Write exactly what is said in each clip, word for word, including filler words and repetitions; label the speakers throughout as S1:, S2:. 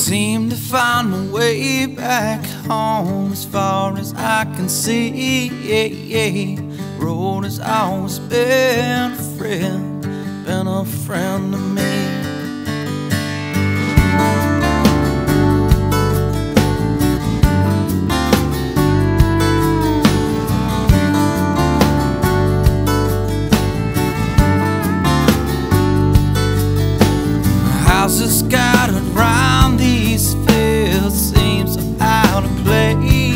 S1: Seem to find my way back home as far as I can see. Road has always been a friend, been a friend to me. Houses scattered round these fields seems so out of place.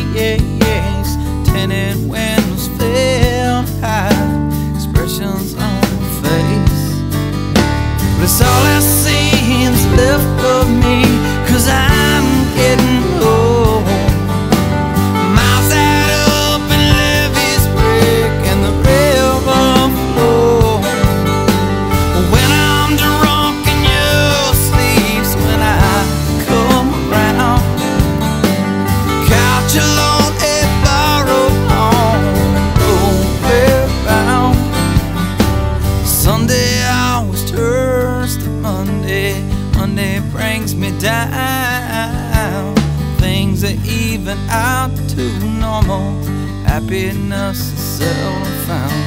S1: Tinted windows filled high, expressions on my face. But it's all that seems left of me, 'cause I'm getting old. Miles add up and levees break and the river flows. When I'm drunk and you sleeps, when I come around, couch alone, a borrowed home, and nowhere bound. Sunday always turns to Monday, Monday brings me down. Things that even out to normal, happiness is seldom found.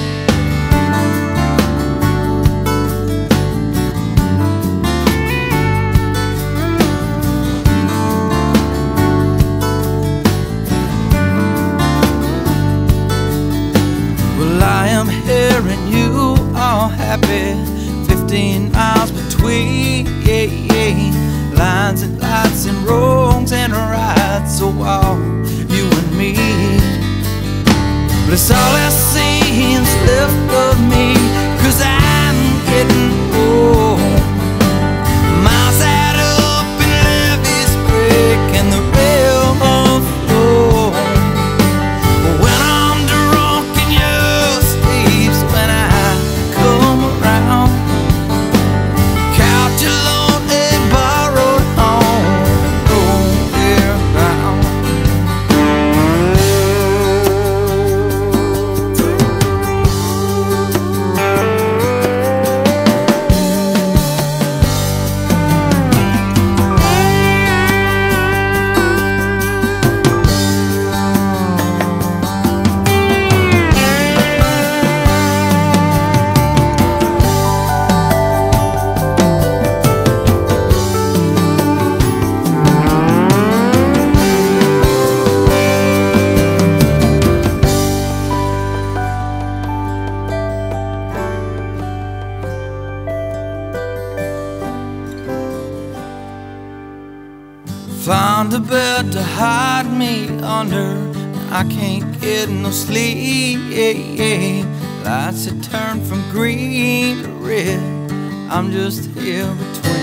S1: I am hearing you all happy, fifteen miles between lines and lights and wrongs and rights, so all you and me. But it's all that seems left of me, 'cause I'm getting old. Miles add up and levees break and the river flows. When I'm drunk and you sleeps, when I come around, couch alone, a borrowed home, nowhere bound. Found a bed to hide me under, I can't get no sleep. Lights have turned from green to red, I'm just here between.